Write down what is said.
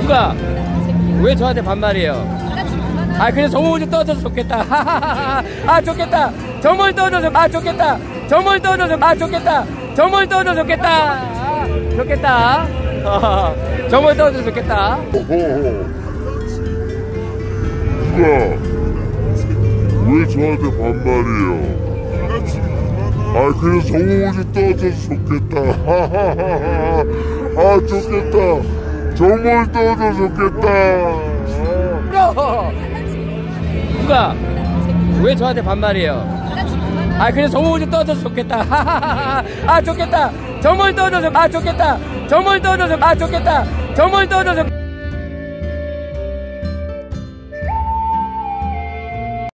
누가? 왜 저한테 반말이에요? 아, 그래 정모 좀 떠줘서 좋겠다. 아, 좋겠다. 정모를 떠줘서, 아, 좋겠다. 정모를 떠줘서, 아, 좋겠다. 정모를 떠줘서 좋겠다. 아, 좋겠다. 정모를 떠줘서 좋겠다. 누가 왜 저한테 반말이에요? 아, 그래서 정모 좀 떠줘서 좋겠다. 아, 좋겠다. 정모를 떠줘서 좋겠다. 누가? 왜 저한테 반말이에요? 아, 그래 정모 좀 떠줘서 좋겠다. 아, 좋겠다. 정모를 떠줘서, 아, 좋겠다. 정모를 떠줘서, 아, 좋겠다. 정모를 떠줘서.